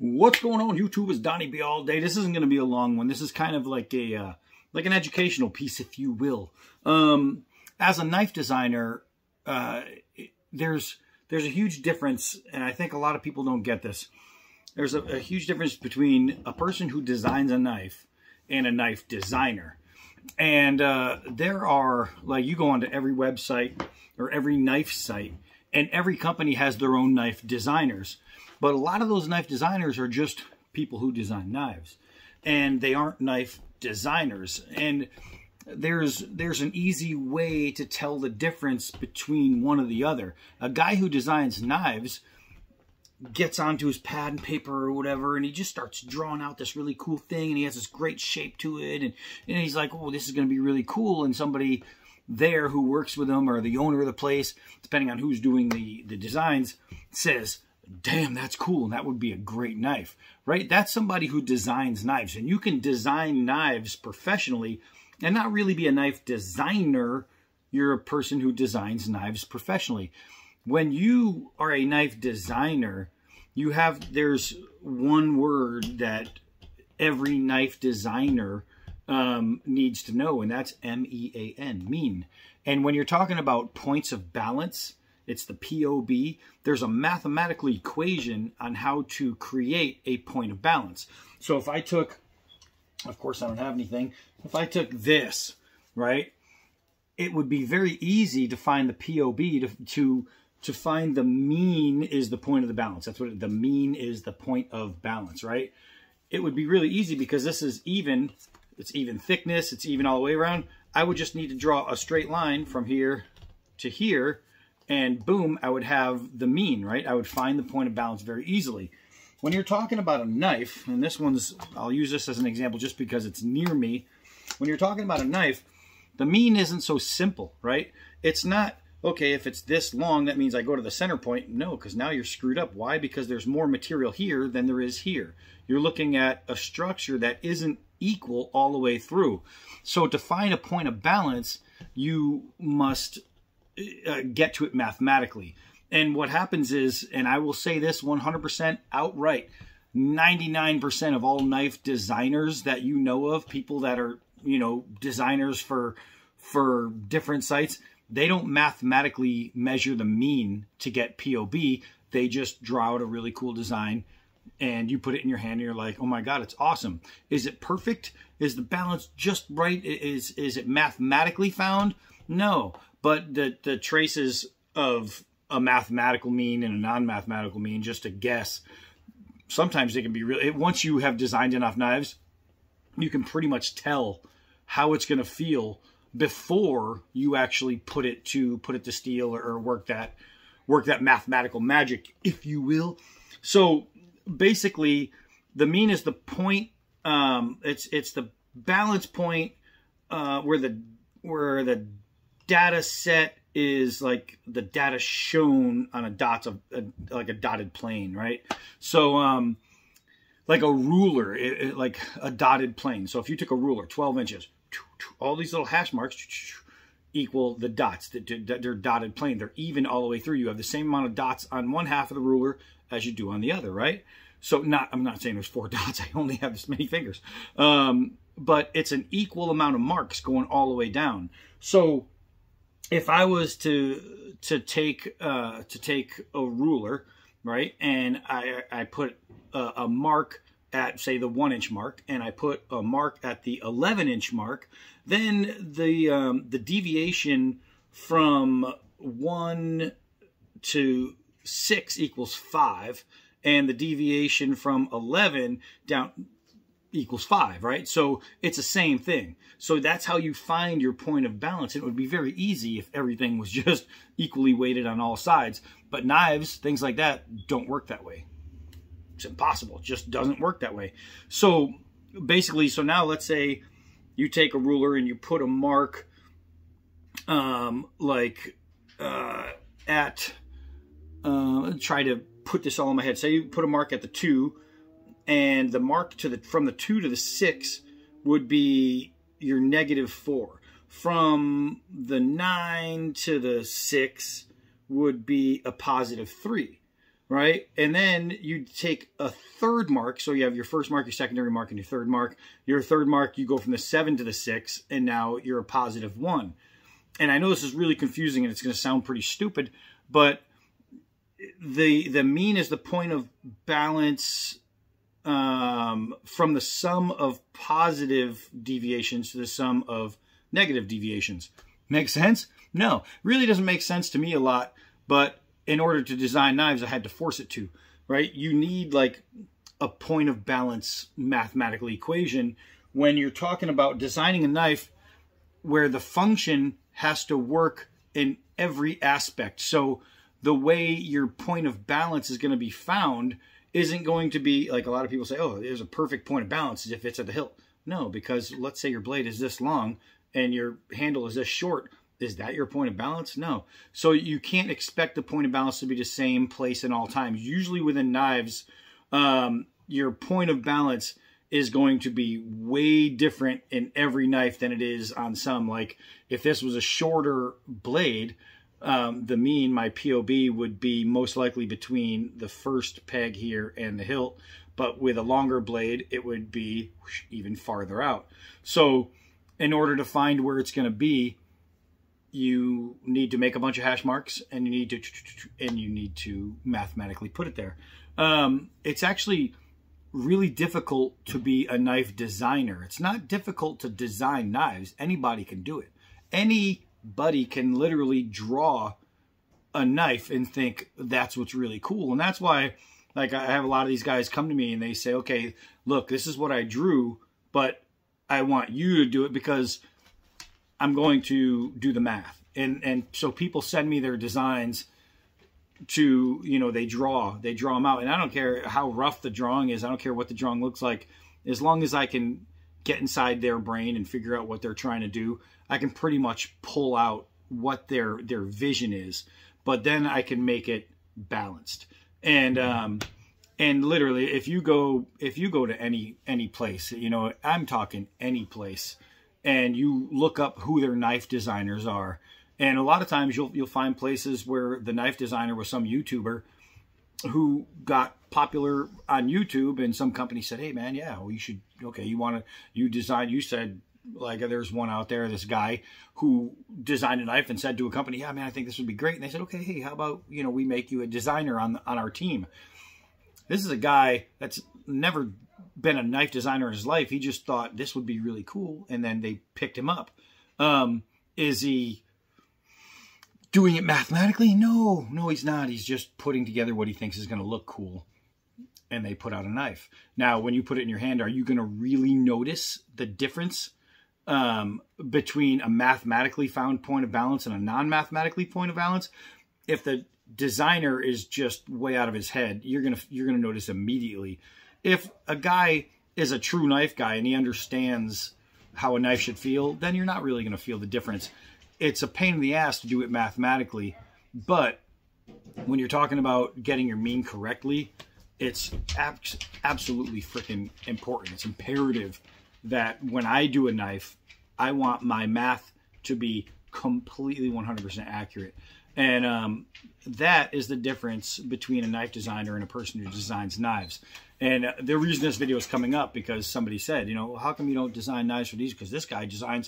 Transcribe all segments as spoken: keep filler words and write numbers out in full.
What's going on, YouTube? It's Donnie B all day. This isn't going to be a long one. This is kind of like a uh, like an educational piece, if you will. Um, as a knife designer, uh, there's there's a huge difference, and I think a lot of people don't get this. There's a, a huge difference between a person who designs a knife and a knife designer. And uh, there are, like, you go onto every website or every knife site, and every company has their own knife designers. But a lot of those knife designers are just people who design knives, and they aren't knife designers. And there's there's an easy way to tell the difference between one or the other. A guy who designs knives gets onto his pad and paper or whatever, and he just starts drawing out this really cool thing, and he has this great shape to it, and, and he's like, oh, this is going to be really cool. And somebody there who works with him, or the owner of the place, depending on who's doing the, the designs, says, damn, that's cool, and that would be a great knife, right? That's somebody who designs knives. And you can design knives professionally and not really be a knife designer. You're a person who designs knives professionally. When you are a knife designer, you have, there's one word that every knife designer um, needs to know, and that's M E A N, mean. And when you're talking about points of balance, it's the P O B. There's a mathematical equation on how to create a point of balance. So if I took, of course I don't have anything, if I took this, right, it would be very easy to find the P O B, to, to, to find the mean is the point of the balance. That's what it, the mean is, the point of balance, right? It would be really easy because this is even, it's even thickness, it's even all the way around. I would just need to draw a straight line from here to here, and boom, I would have the mean, right? I would find the point of balance very easily. When you're talking about a knife, and this one's, I'll use this as an example just because it's near me. When you're talking about a knife, the mean isn't so simple, right? It's not, okay, if it's this long, that means I go to the center point. No, because now you're screwed up. Why? Because there's more material here than there is here. You're looking at a structure that isn't equal all the way through. So to find a point of balance, you must Uh, get to it mathematically. And what happens is, and I will say this one hundred percent outright, ninety-nine percent of all knife designers that you know of, people that are, you know, designers for for different sites, they don't mathematically measure the mean to get P O B. They just draw out a really cool design, and you put it in your hand, and you're like, oh my God, it's awesome. Is it perfect? Is the balance just right? Is, is it mathematically found? No. But the, the traces of a mathematical mean and a non-mathematical mean, just a guess, sometimes they can be really, once you have designed enough knives, you can pretty much tell how it's going to feel before you actually put it to put it to steel, or, or work that work that mathematical magic, if you will. So basically, the mean is the point. Um, it's it's the balance point uh, where the where the data set is like the data shown on a dots of a, like a dotted plane, right? So um, like a ruler, it, it, like a dotted plane. So if you took a ruler, twelve inches, all these little hash marks equal the dots. They're dotted plane. They're even all the way through. You have the same amount of dots on one half of the ruler as you do on the other, right? So not, I'm not saying there's four dots. I only have this many fingers. Um, but it's an equal amount of marks going all the way down. So if I was to to take uh, to take a ruler, right, and I I put a, a mark at, say, the one inch mark, and I put a mark at the eleven inch mark, then the um, the deviation from one to six equals five, and the deviation from eleven down equals five, right? So it's the same thing. So that's how you find your point of balance. It would be very easy if everything was just equally weighted on all sides. But knives, things like that, don't work that way. It's impossible. It just doesn't work that way. So basically, so now let's say you take a ruler and you put a mark um, like uh, at, uh, try to put this all in my head. Say you put a mark at the two, and the mark to the from the two to the six would be your negative four. From the nine to the six would be a positive three. right? And then you take a third mark. So you have your first mark, your secondary mark, and your third mark. Your third mark, you go from the seven to the six, and now you're a positive one. And I know this is really confusing, and it's going to sound pretty stupid, but the the mean is the point of balance um, from the sum of positive deviations to the sum of negative deviations. Make sense? No, really doesn't make sense to me a lot, but in order to design knives, I had to force it to, right? You need like a point of balance mathematical equation when you're talking about designing a knife where the function has to work in every aspect. So the way your point of balance is going to be found isn't going to be like a lot of people say, oh, there's a perfect point of balance if it's at the hilt. No, because let's say your blade is this long and your handle is this short. Is that your point of balance? No. So you can't expect the point of balance to be the same place in all times. Usually within knives, um, your point of balance is going to be way different in every knife than it is on some. Like if this was a shorter blade, um, the mean, my P O B, would be most likely between the first peg here and the hilt. But with a longer blade, it would be whoosh, even farther out. So in order to find where it's going to be, you need to make a bunch of hash marks, and you need to and you need to mathematically put it there. Um, it's actually really difficult to be a knife designer. It's not difficult to design knives. Anybody can do it. Anybody can literally draw a knife and think that's what's really cool. And that's why, like, I have a lot of these guys come to me and they say, okay, look, this is what I drew, but I want you to do it because I'm going to do the math. And and so people send me their designs to, you know, they draw, they draw them out. And I don't care how rough the drawing is. I don't care what the drawing looks like. As long as I can get inside their brain and figure out what they're trying to do, I can pretty much pull out what their, their vision is. But then I can make it balanced. And, um, and literally, if you go, if you go to any, any place, you know, I'm talking any place, and you look up who their knife designers are, and a lot of times you'll you'll find places where the knife designer was some YouTuber who got popular on YouTube, and some company said, hey man, yeah, well, you should, okay, you want to, you design, you said, like there's one out there, this guy who designed a knife and said to a company, yeah man, I think this would be great. And they said, okay, hey, how about, you know, we make you a designer on, on our team. This is a guy that's never been a knife designer in his life. He just thought this would be really cool, and then they picked him up. Um, is he doing it mathematically? No, no, he's not. He's just putting together what he thinks is going to look cool, and they put out a knife. Now, when you put it in your hand, are you going to really notice the difference um, between a mathematically found point of balance and a non-mathematically point of balance? If the designer is just way out of his head, you're gonna you're gonna notice immediately. If a guy is a true knife guy and he understands how a knife should feel, then you're not really going to feel the difference. It's a pain in the ass to do it mathematically, but when you're talking about getting your mean correctly, it's ab absolutely freaking important. It's imperative that when I do a knife, I want my math to be completely one hundred percent accurate. And um, that is the difference between a knife designer and a person who designs knives. And uh, the reason this video is coming up, because somebody said, you know, how come you don't design knives for these? Because this guy designs,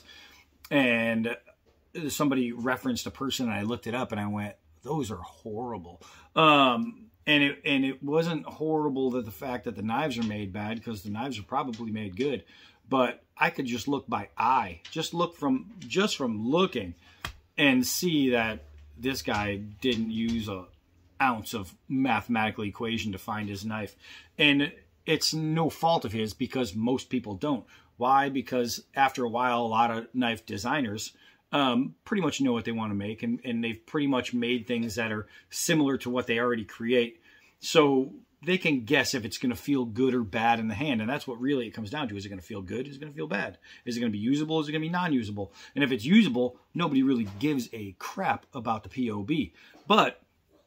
and somebody referenced a person, and I looked it up, and I went, those are horrible. Um, and it and it wasn't horrible that the fact that the knives are made bad, because the knives are probably made good. But I could just look by eye, just look from just from looking, and see that this guy didn't use a ounce of mathematical equation to find his knife. And it's no fault of his, because most people don't. Why? Because after a while, a lot of knife designers um, pretty much know what they want to make, and, and they've pretty much made things that are similar to what they already create. So they can guess if it's going to feel good or bad in the hand. And that's what really it comes down to. Is it going to feel good? Is it going to feel bad? Is it going to be usable? Is it going to be non-usable? And if it's usable, nobody really gives a crap about the P O B. But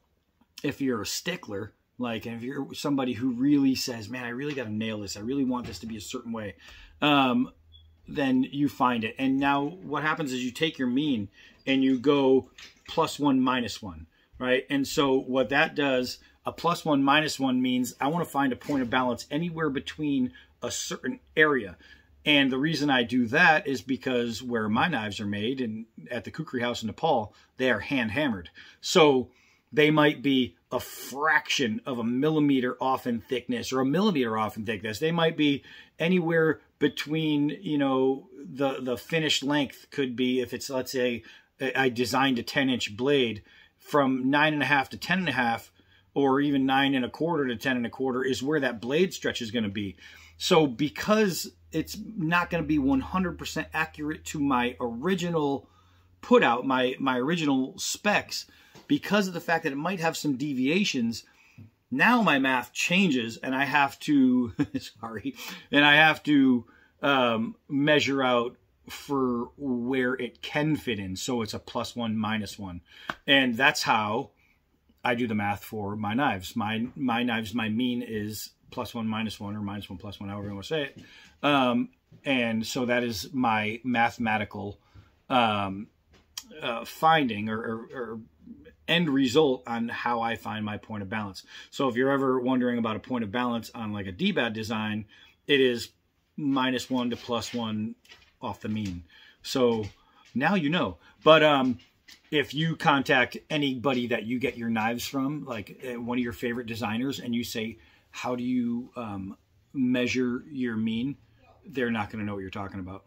if you're a stickler, like if you're somebody who really says, man, I really got to nail this, I really want this to be a certain way, um, then you find it. And now what happens is you take your mean and you go plus one, minus one, right? And so what that does, A plus one, minus one means I want to find a point of balance anywhere between a certain area. And the reason I do that is because where my knives are made, and at the Kukri House in Nepal, they are hand hammered. So they might be a fraction of a millimeter off in thickness or a millimeter off in thickness. They might be anywhere between, you know, the, the finished length could be, if it's, let's say, I designed a ten inch blade, from nine and a half to ten and a half, or even nine and a quarter to ten and a quarter is where that blade stretch is going to be. So because it's not going to be one hundred percent accurate to my original put out, my, my original specs, because of the fact that it might have some deviations, now my math changes and I have to, sorry, and I have to um, measure out for where it can fit in. So it's a plus one, minus one. And that's how I do the math for my knives. My, my knives, my mean is plus one, minus one, or minus one, plus one, however you want to say it. Um, and so that is my mathematical um, uh, finding or, or, or end result on how I find my point of balance. So if you're ever wondering about a point of balance on like a D BAT design, it is minus one to plus one off the mean. So now you know. But um, if you contact anybody that you get your knives from, like uh, one of your favorite designers, and you say, how do you um, measure your mean? They're not going to know what you're talking about.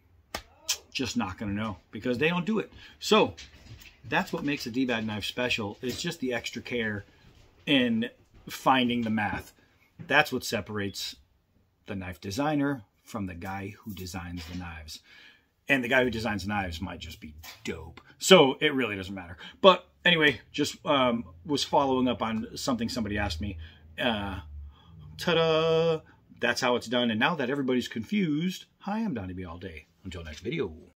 Just not going to know, because they don't do it. So that's what makes a D BAT knife special. It's just the extra care in finding the math. That's what separates the knife designer from the guy who designs the knives. And the guy who designs the knives might just be dope. So it really doesn't matter. But anyway, just um, was following up on something somebody asked me. Uh, ta-da! That's how it's done. And now that everybody's confused, hi, I'm Donnie B All Day. Until next video.